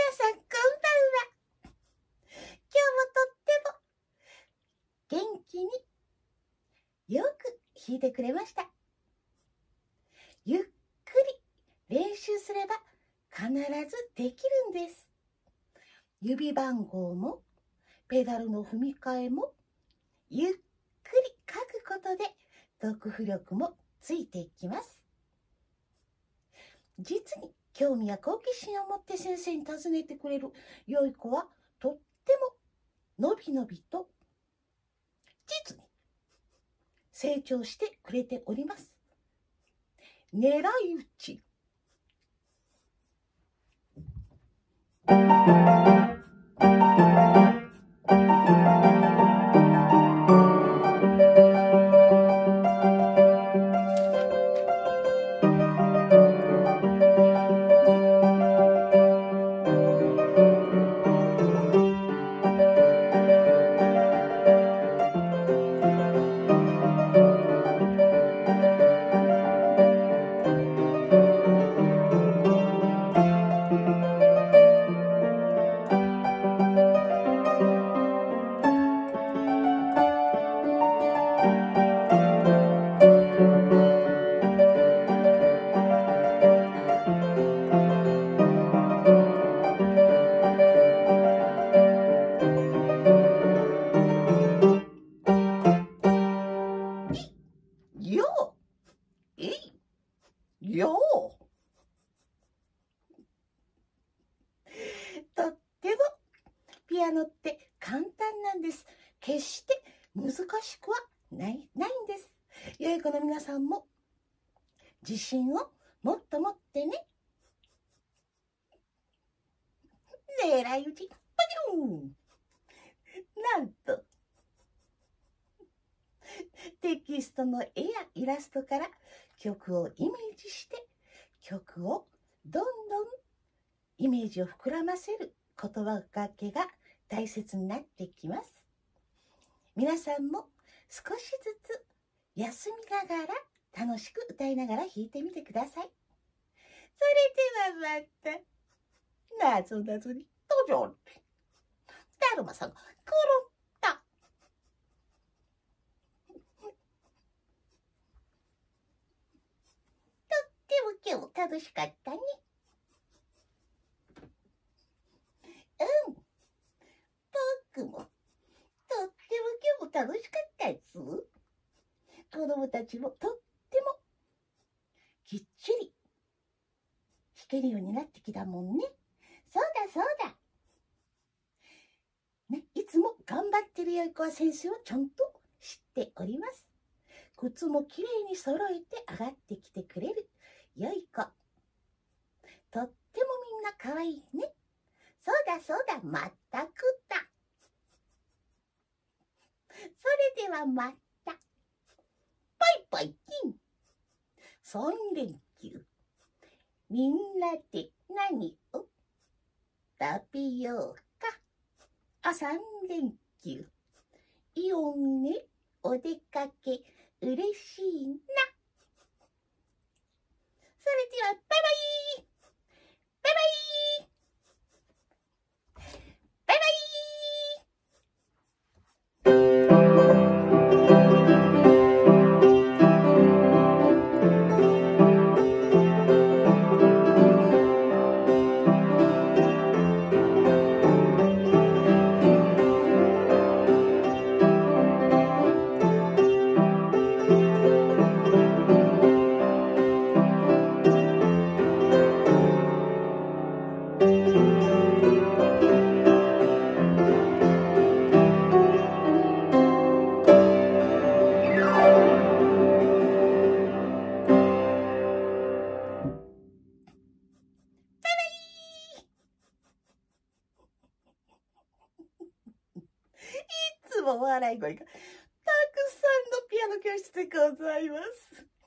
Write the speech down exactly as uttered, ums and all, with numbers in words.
さんこんばんは。今日もとっても元気によく弾いてくれました。ゆっくり練習すれば必ずできるんです。指番号もペダルの踏み替えもゆっくり書くことで読譜力もついていきます。実に興味や好奇心を持って先生に尋ねてくれる良い子はとってものびのびと実に成長してくれております。狙い撃ち。よう、えい、よう。とってもピアノって簡単なんです。決して難しくはない、ないんです。良い子の皆さんも自信をもっと持ってね。狙い撃ち、パチュン。なんとテキストの絵やイラストから曲をイメージして曲をどんどんイメージを膨らませる言葉がけが大切になってきます。皆さんも少しずつ休みながら楽しく歌いながら弾いてみてください。それではまた。なぞなぞに登場。だるまさんが転んだ。とっても今日楽しかったね。うん。僕もとっても今日も楽しかったです。子供たちもとってもきっちり弾けるようになってきたもんね。そうだそうだ。ね、いつも頑張ってる良い子は先生をちゃんと知っております。靴もきれいに揃えて上がってきてくれる良い子。とってもみんな可愛いね。そうだそうだ、まったくだ。それではまた。バイバイキン。さん連休。みんなで何を食べようか。あ、さん連休。イオンへお出かけ嬉しいな。それではバイバイ。バイバイ。バイバイ。いつも笑い声がたくさんのピアノ教室でございます。